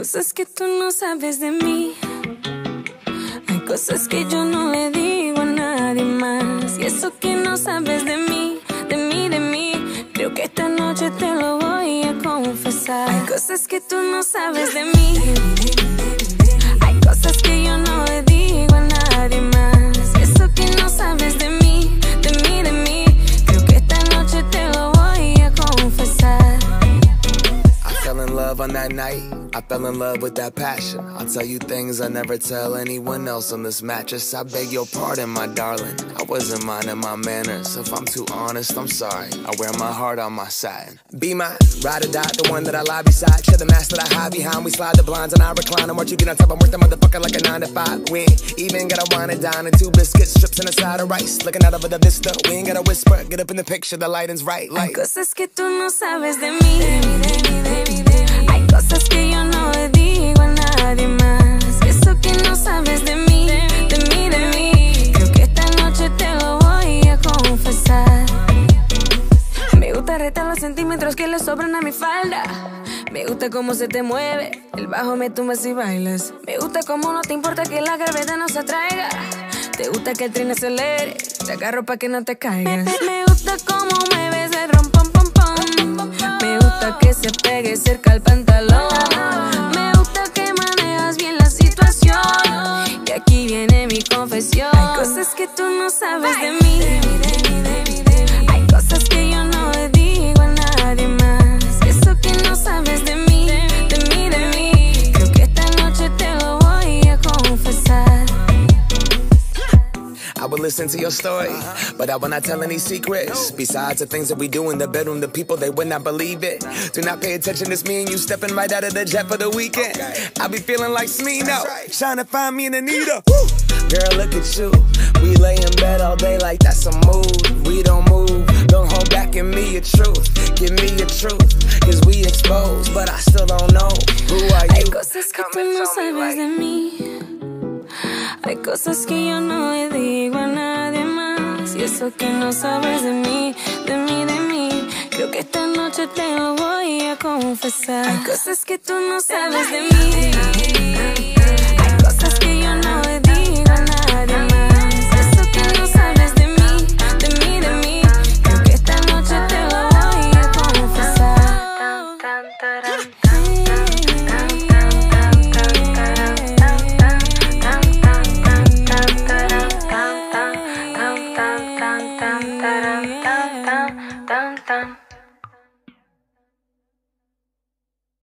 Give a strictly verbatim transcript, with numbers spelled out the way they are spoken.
cosas que tú no sabes de mí. Hay cosas que yo no le digo a nadie más. Y eso que no sabes de mí, de mí, de mí, creo que esta noche te lo voy a confesar. Hay cosas que tú no sabes de mí. Hay cosas que yo no le digo a nadie más. Y eso que no sabes de mí, de mí, de mí, creo que esta noche te lo voy a confesar. I fell in love on that night. I fell in love with that passion. I'll tell you things I never tell anyone else on this mattress. I beg your pardon, my darling. I wasn't minding my manners. If I'm too honest, I'm sorry. I wear my heart on my satin. Be my ride or die, the one that I lie beside. Share the mask that I hide behind. We slide the blinds and I recline and watch you get on top. I'm worth the motherfucker like a nine to five. We ain't even gotta wine and dine and two biscuits, strips and a side of rice. Looking out over the vista, we ain't gotta whisper. Get up in the picture, the lighting's right. Light. Hay cosas que tú no sabes de mí. De mí, de mí, de mí, de mí. Hay cosas que yo no le digo a nadie más. Eso que no sabes de mí, de mí, de mí, creo que esta noche te lo voy a confesar. Me gusta retar los centímetros que le sobran a mi falda. Me gusta cómo se te mueve, el bajo me tumbas y bailas. Me gusta cómo no te importa que la gravedad nos atraiga. Te gusta que el tren acelere, te agarro pa' que no te caigas. Me gusta cómo mueves el rom pom pom pom. Me gusta que se pegue cerca al pantalón. Me gusta que manejas bien la situación. Y aquí viene mi confesión. Hay cosas que tú no sabes de mí. Hay cosas que yo no le digo a nadie más. Eso que no sabes de mí, de mí, de mí, creo que esta noche te lo voy a confesar. I would listen to your story, but I will not tell any secrets. Besides the things that we do in the bedroom, the people, they would not believe it. Do not pay attention, it's me and you stepping right out of the jet for the weekend. I be feeling like Smino, trying to find me an Anita. Girl, look at you. We lay in bed all day like that's a mood. We don't move, don't hold back, give me your truth. Give me your truth, cause we exposed, but I still don't know. Who are you? Hay cosas que tú no sabes de mí. Hay cosas que yo no le digo a nadie más. Y eso que no sabes de mí, de mí, de mí, creo que esta noche te lo voy a confesar. Hay cosas que tú no sabes de mí. Hay cosas que yo no le digo a nadie más. Eso que no sabes de mí, de mí, de mí, creo que esta noche te lo voy a confesar. Dun, dun, dun, dun.